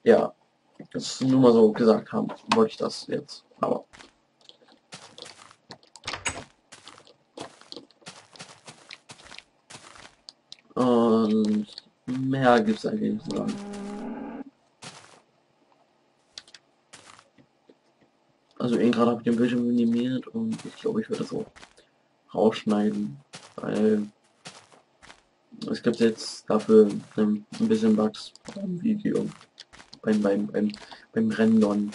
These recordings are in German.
Ja, das nur mal so gesagt haben, wollte ich das jetzt. Aber und mehr gibt es eigentlich nicht zu sagen. Also eben gerade habe ich den Bildschirm minimiert und ich glaube, ich würde das auch rausschneiden, weil es gibt jetzt dafür ein bisschen Bugs beim Video, beim Rendern.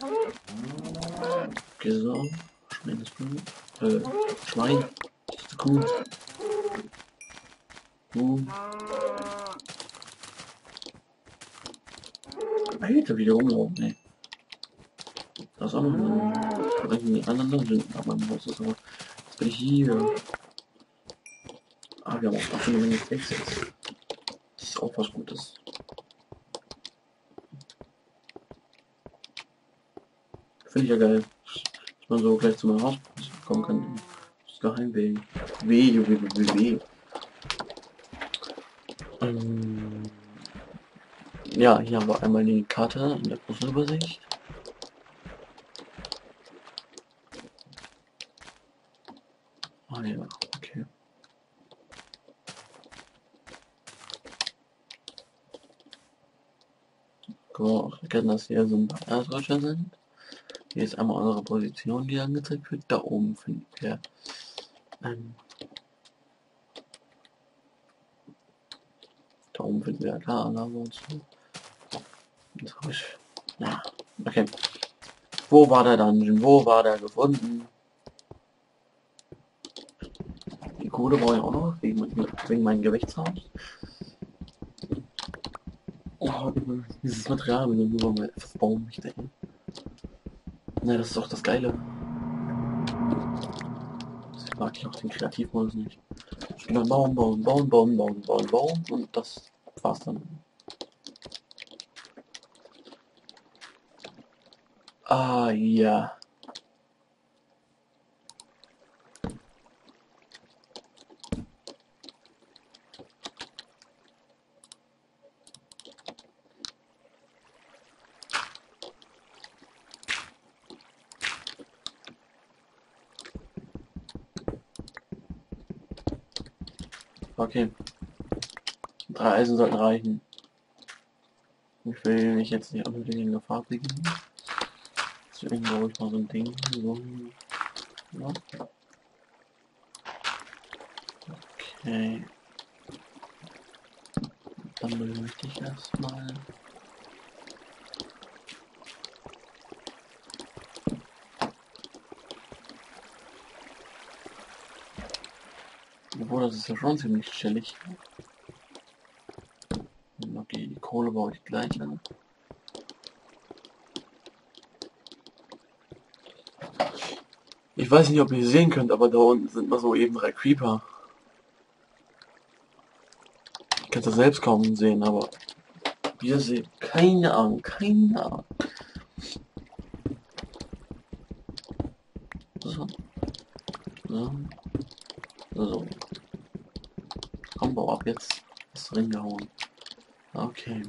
Okay, so, Schwein ist gut. Schwein, das ist Kuh. Kuh. Alter, wieder rumlaufen, ey. Das ist auch noch die anderen sind, aber mein Haus ist aber. Jetzt bin ich hier. Ah, wir haben auch schon eine Menge Steaks jetzt. Das ist auch was Gutes. Finde ich ja geil. Dass man so gleich zu meinem Haus kommen kann. Das ist Geheimweg. Weh. Ja, hier haben wir einmal die Karte in der großen Übersicht. Ah ja, okay. Guck mal, auch erkennen, dass hier so ein paar Erdrutschen sind. Hier ist einmal unsere Position, die angezeigt wird. Da oben finden wir da oben finden wir klar Alarme und so. Jetzt habe ich. Ja, okay. Wo war der Dungeon? Wo war der gefunden? Die Kohle brauche ich auch noch, wegen meinem Gewichtshaus. Oh, dieses Material will nur mal etwas bauen, ich denke. Ne, das ist doch das Geile. Deswegen mag ich auch den Kreativmodus nicht. Ich will dann bauen und das war's dann. Ah, ja. Okay. 3 Eisen sollten reichen. Ich will mich jetzt nicht unbedingt in Gefahr begeben. Deswegen baue ich mal so ein Ding. So. Ja. Okay. Dann möchte ich erstmal. Obwohl, das ist ja schon ziemlich chillig. Okay, die Kohle baue ich gleich an. Ich weiß nicht, ob ihr sehen könnt, aber da unten sind mal so eben 3 Creeper. Ich kann das selbst kaum sehen, aber wir sehen. Keine Ahnung. So. So. So. Komm, bau ab jetzt. Ist drin gehauen. Okay.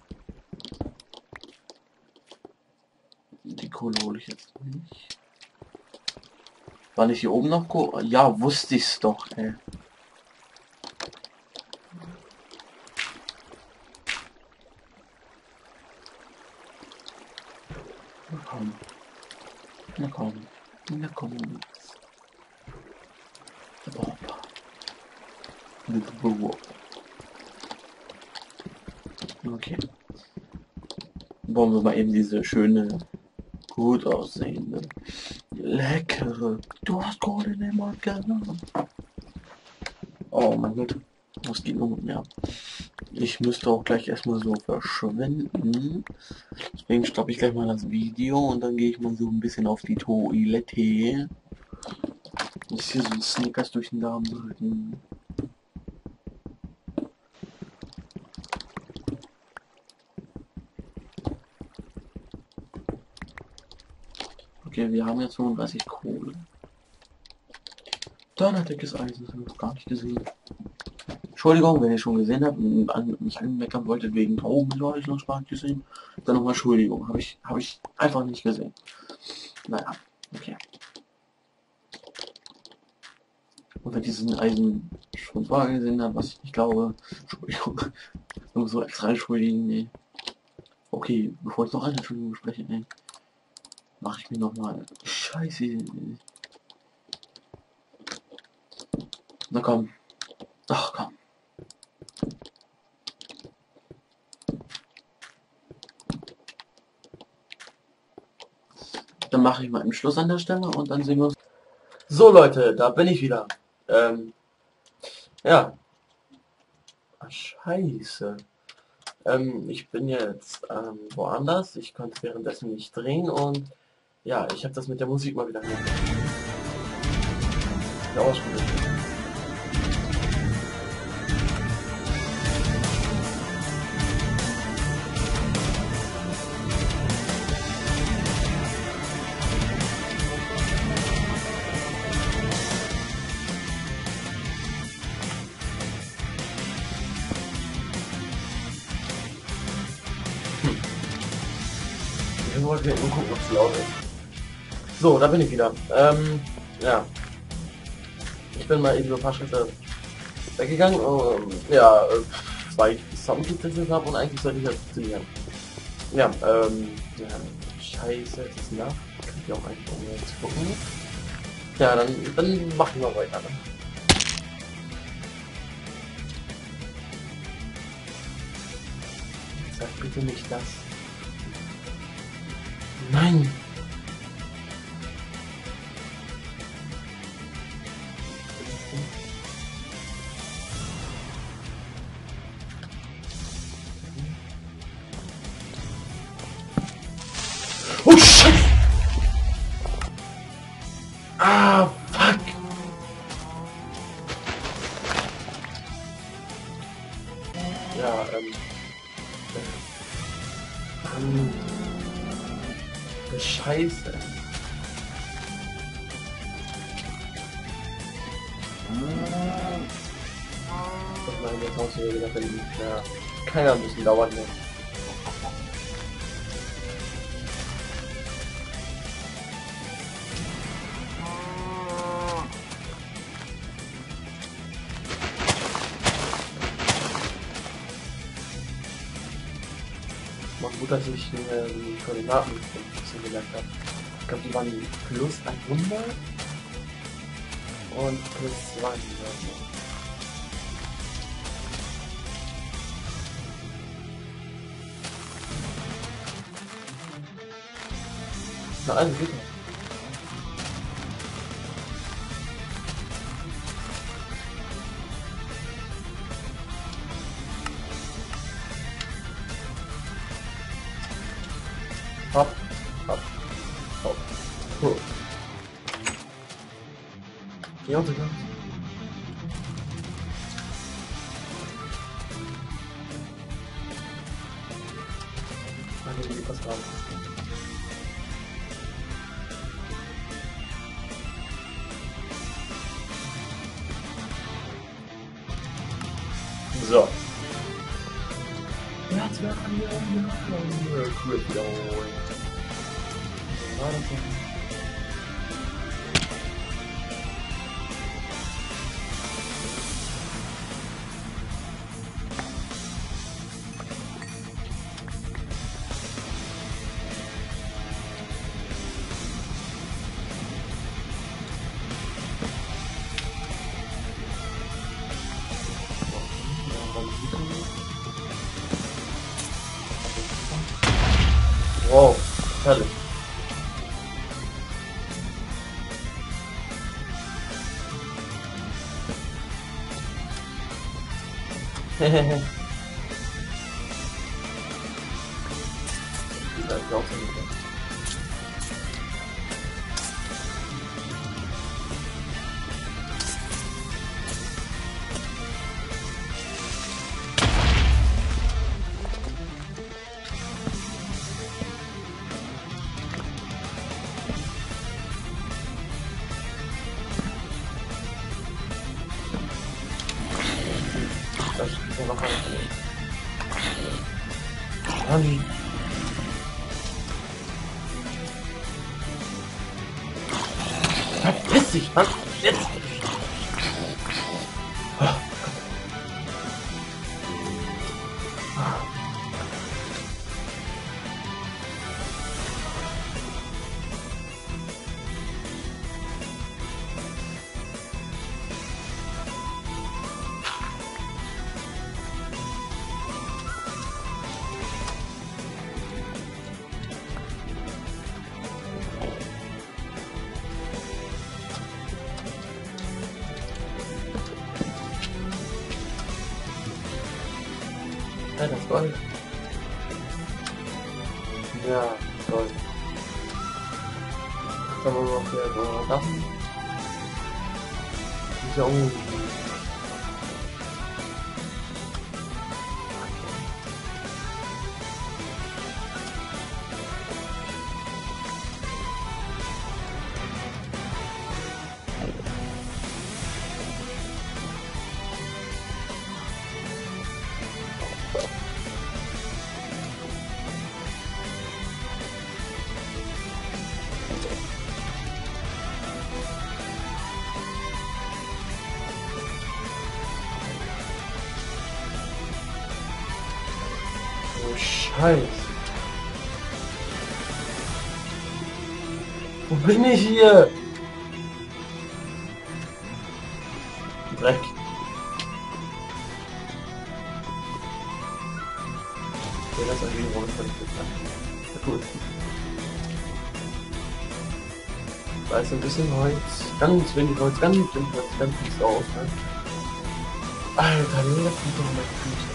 Die Kohle hole ich jetzt nicht. War nicht hier oben noch Kohle? Ja, wusste ich's doch, ey. Na komm. Na komm. Na komm. Boah. Okay. Bauen wir mal eben diese schöne, gut aussehende, leckere. Du hast Kohle in den Mund genommen. Oh mein Gott. Was geht nun mit mir ab? Ich müsste auch gleich erstmal so verschwinden. Deswegen stoppe ich gleich mal das Video und dann gehe ich mal so ein bisschen auf die Toilette. Muss hier so Snickers durch den Darm halten. Okay, wir haben jetzt 35 Kohle. Donnerdickes Eisen, das haben wir noch gar nicht gesehen. Entschuldigung, wenn ihr schon gesehen habt und mich anmeckern wolltet wegen Drogenleistungsspart gesehen, dann nochmal Entschuldigung. Hab ich einfach nicht gesehen. Naja, okay. Und wenn diesen Eisen schon vorher gesehen habt, was ich nicht glaube, Entschuldigung, so extra entschuldigen, nee. Okay, bevor ich noch eine Entschuldigung spreche, ey, mache ich mir nochmal. Scheiße. Na komm. Ach komm. Dann mache ich mal einen Schluss an der Stelle und dann sehen wir uns. So Leute, da bin ich wieder. Ja. Ach, scheiße. Ich bin jetzt woanders. Ich konnte währenddessen nicht drehen und ja, ich habe das mit der Musik mal wieder gemacht. Ja, ausprobiert. Ich wollte nur gucken, ob es laut ist. So, da bin ich wieder. Ja. Ich bin mal eben so ein paar Schritte weggegangen, ja, weil ich Sound getestet habe und eigentlich sollte ich das funktionieren. Ja, ja, scheiße, es ist Nacht. Kann ich auch einfach mal jetzt gucken. Ja, dann machen wir weiter. Ne? Sag bitte nicht das. Nein! Oh shit! Ah, fuck! Ja, Scheiße. Ich meine, jetzt hast du wieder gedacht, ja, keiner ein bisschen dauern mehr. War gut, dass ich die Koordinaten ein bisschen gemerkt habe. Ich glaube, die waren plus 100 und plus 200. Na, also geht noch. Hopp, hopp, hopp. Cool. Ja, sogar. Warte, wie was war das? So. Herzwerk an die Crypto. War das noch? Wow, herrlich. Hehehe. Das ist auch so gut. Fass dich, Mann! Jetzt! Ja, das Gold. Ja, Gold. Jetzt haben wir noch hier so Sachen. So. Oh, Scheiße. Wo bin ich hier? Dreck. Ja, das ist irgendwie runter. Ja, gut. Da ist ein bisschen Holz. Ganz wenig Holz, ganz wenig Holz, ganz nichts aus. Ne? Alter, leck mich doch meine Füße.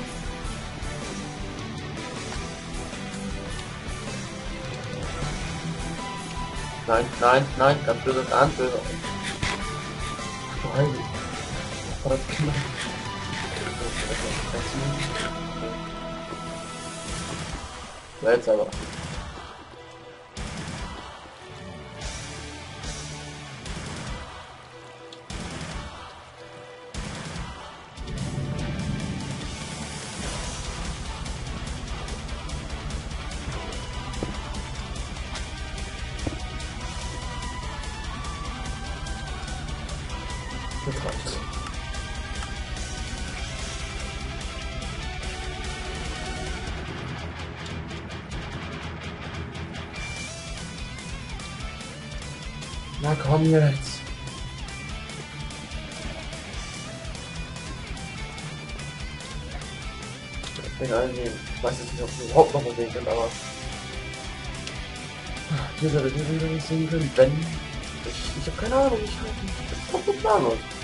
Nein, nein, nein, ganz böse, ganz böse. Nein. Oh, das kann man. Ja, jetzt aber. Jetzt reicht's. Na komm jetzt. Egal, nee. Ich weiß jetzt nicht, ob wir überhaupt noch bewegen können, aber... Hier soll ich nicht sehen können, wenn... Ich hab keine Ahnung, ich hab nicht planlos.